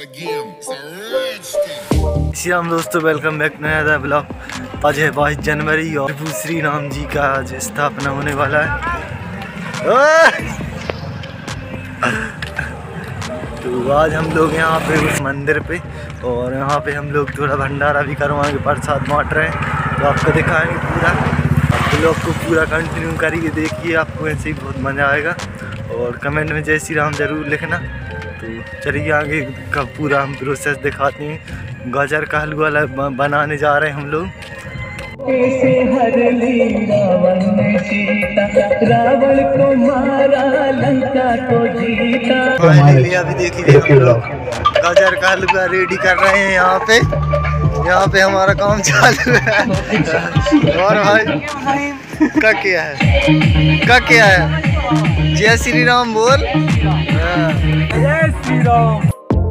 श्री राम दोस्तों, welcome back नया blog. आज है 22 जनवरी और प्रभु श्री राम जी का आज स्थापना होने वाला है। तो आज हम लोग यहाँ पे उस मंदिर पे और यहाँ पे हम लोग थोड़ा भंडारा भी करवाएंगे, प्रसाद बांट रहे हैं। तो आपको दिखाएंगे पूरा, आप ब्लॉग को पूरा कंटिन्यू करिए, देखिए आपको ऐसे ही बहुत मज़ा आएगा। और कमेंट में जय श्री राम ज़रूर लिखना। तो चलिए आगे का पूरा हम प्रोसेस दिखाते हैं। गाजर का हलवा बनाने जा रहे हैं हम लोग। रावण को मारा, लंका को जीता। अभी देखिए हम लोग गाजर का हलवा रेडी कर रहे हैं। यहाँ पे हमारा काम चालू है। और भाई का क्या है जय श्री राम बोल। जय श्री राम।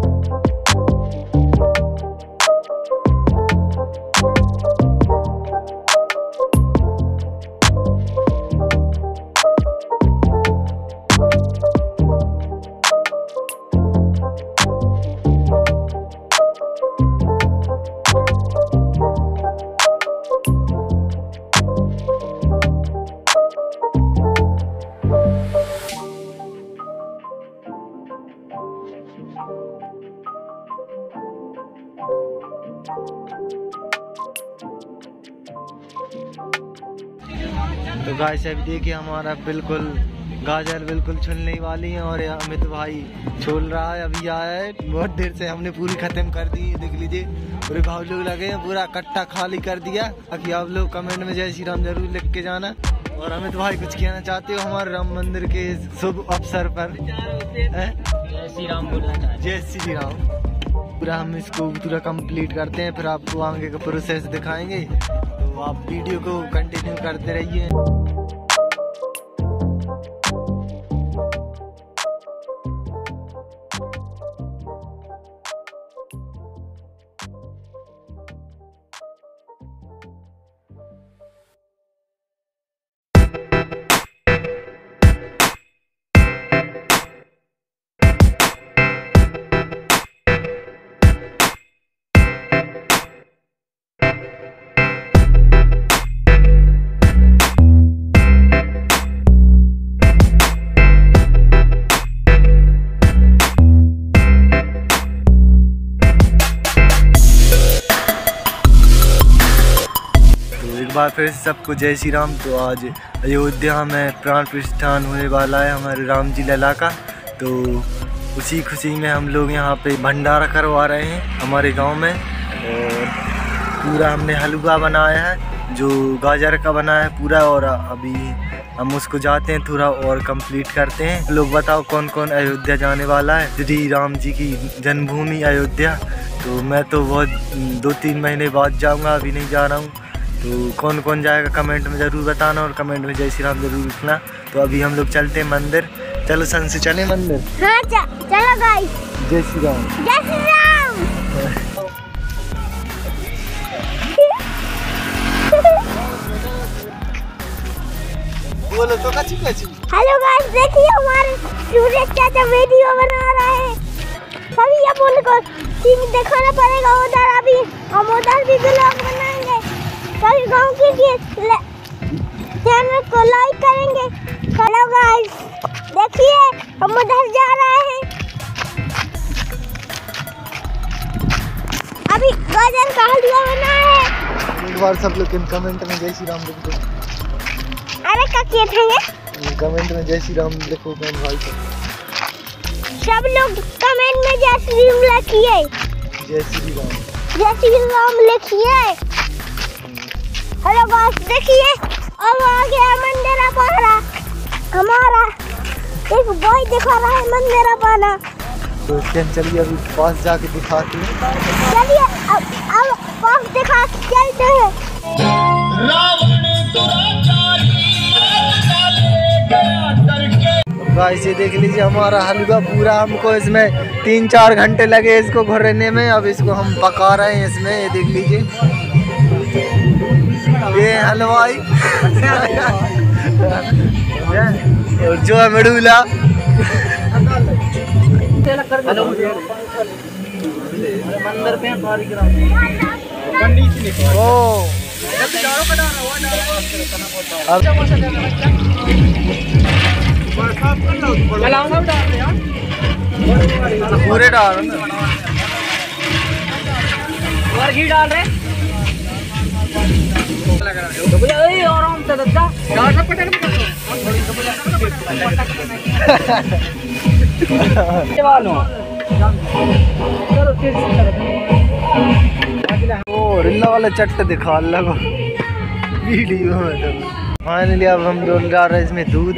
तो गाइस अभी देखिए हमारा बिल्कुल गाजर बिल्कुल छुलने वाली है और अमित भाई छोल रहा है। अभी आया है, बहुत देर से हमने पूरी खत्म कर दी है। देख लीजिए पूरे भाव लोग लगे हैं, पूरा कट्टा खाली कर दिया। बाकी आप लोग कमेंट में जय श्री राम जरूर लिख के जाना। और अमित भाई कुछ कहना चाहते हो हमारे राम मंदिर के शुभ अवसर पर? जय श्री राम बोलना चाहते हैं। जय श्री राम। पूरा हम इसको पूरा कंप्लीट करते हैं, फिर आपको आगे का प्रोसेस दिखाएंगे। तो आप वीडियो को कंटिन्यू करते रहिए। एक बार फिर सबको जय श्री राम। तो आज अयोध्या में प्राण प्रतिष्ठान होने वाला है हमारे राम जी लला का। तो उसी खुशी में हम लोग यहाँ पे भंडारा करवा रहे हैं हमारे गांव में। और पूरा हमने हलवा बनाया है जो गाजर का बनाया है पूरा। और अभी हम उसको जाते हैं थोड़ा और कंप्लीट करते हैं। लोग बताओ कौन कौन अयोध्या जाने वाला है, श्री राम जी की जन्मभूमि अयोध्या। तो मैं तो बहुत 2-3 महीने बाद जाऊँगा, अभी नहीं जा रहा हूँ। तो कौन कौन जाएगा कमेंट में ज़रूर बताना और कमेंट में जय श्री राम जरूर लिखना। तो अभी हम लोग चलते हैं मंदिर। चलो सन से चले मंदिर। हाँ चलो गाइस। जय श्री राम। जय श्री राम। बोलो तो कच्ची। हेलो गाइस, देखिए हमारे सूरज चाचा वीडियो बना रहे हैं। सभी ये बोल को सीन दिखाना पड़ेगा उधर। अभी हम उधर भी ब्लॉग बनाएंगे। सभी गांव के चैनल को लाइक करेंगे। हेलो गाइस, देखिए हम उधर जा रहे हैं। अभी गाजर का हलवा बना है। एक बार सब लोग कमेंट में जय श्री राम लिख दो। अरे क्या किए थे? कमेंट में जय श्री राम लिखो भाई। सब लोग कमेंट में जय श्री राम लिखिए। जय श्री राम। जय श्री राम लिखिए। हेलो गाइस, देखिए अब आ गया मंदिर पाना। हमारा एक बॉय दिखा रहा है मंदिर पाना। तो चलिए अभी पास जाके दिखाते हैं। चलिए अब पास दिखा चलते हैं। गाइस ये देख लीजिए हमारा हलवा पूरा, हमको इसमें 3-4 घंटे लगे इसको घुरने में। अब इसको हम पका रहे हैं इसमें, ये देख लीजिए ये हलवाई और जो है मड़ूला। मंदिर पे ओ पूरे डाल और घी डाल रहे आराम से दादा ओ रिल्ला वाला चट्ट दिखा लगो वीडियो में। तो फाइनली अब हम लोग डाल रहे हैं इसमें दूध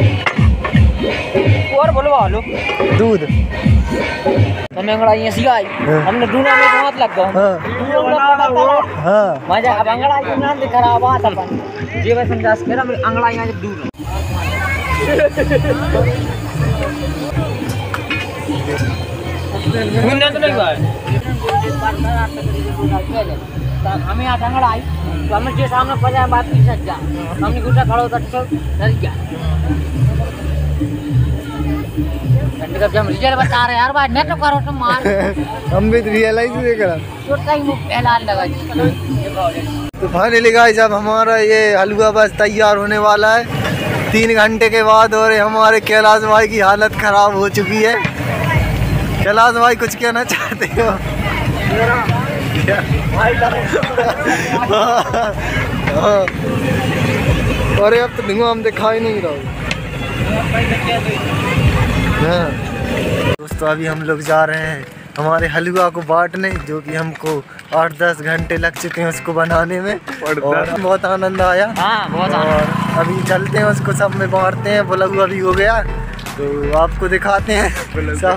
और बोलवा लो दूध। हमें अंगड़ाई ऐसी आई हमने दूना में हाथ लग गया हाँ मजा अब अंगड़ाई के नाम से खराब बात अपन जे मैं समझा के हम अंगड़ाई में दूर मुन्ना तो नहीं बात हमें यहाँ अंगड़ाई तो हमें जे सामने पड़ा बात की सच जा हमने गुस्सा खड़ा होता तो डर गया। जब हम रिजल्ट बता रहे यार भाई नेट करो तो मार हम भी रियलाइज नहीं करा छोटा ही मुंह फैलाने लगा जी। तो फाइनली गाइस अब हमारा ये हलवा बस तैयार होने वाला है 3 घंटे के बाद। और हमारे कैलाश भाई की हालत खराब हो चुकी है। कैलाश भाई कुछ कहना चाहते हो? अरे अब तो धुआं हम दिखाई नहीं रहा। दोस्तों अभी हम लोग जा रहे हैं हमारे हलवा को बांटने, जो कि हमको 8-10 घंटे लग चुके हैं उसको बनाने में और बहुत आनंद आया। हाँ, बहुत और अभी चलते हैं उसको सब में बांटते हैं। बुलगुआ अभी हो गया तो आपको दिखाते हैं सब।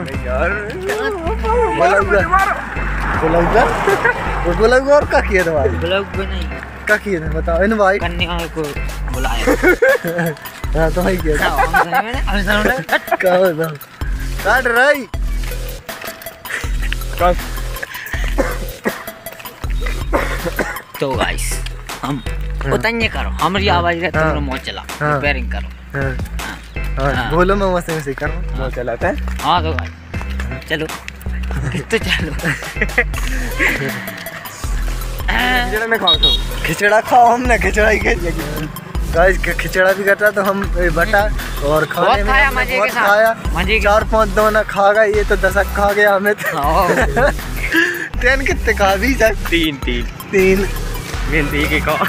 बुलगुआ और क्या किया था भाई? क्या किए थे बताओ इन भाई? कन्या को बुलाया हाँ तो भाई किया काट रही तो गाइस हम उतने करो हमारी आवाज रहती है मौज चला रिपेयरिंग करो। हाँ बोलो मैं वैसे से करूँ मौज चलाता है। हाँ तो गाइस चलो तो चलो खिचड़ा खाओ। हमने खिचड़ा ही गाइस खिचड़ा भी करता तो हम बटा और खाने में बहुत खाया 4-5 दोना खा गए। ये तो 10 खा गया हमें तो 10 कितने खा भी 3 गिनती की को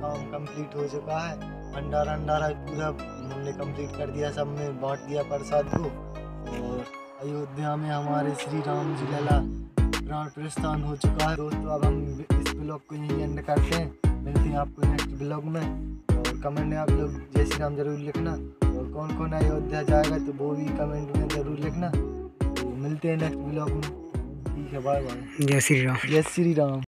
काम कंप्लीट हो चुका है। भंडारा पूरा हमने कंप्लीट कर दिया, सब में बांट दिया प्रसाद को। और अयोध्या में हमारे श्री राम जी लला प्राण प्रस्थान हो चुका है। दोस्तों अब हम इस ब्लॉग को यहीं एंड करते हैं, मिलते हैं आपको नेक्स्ट ब्लॉग में। और कमेंट में आप लोग जय श्री राम जरूर लिखना, और कौन कौन अयोध्या जाएगा तो वो भी कमेंट में जरूर लिखना। तो मिलते हैं नेक्स्ट ब्लॉग में। ठीक है, बाय बाय। जय श्री राम। जय श्री राम।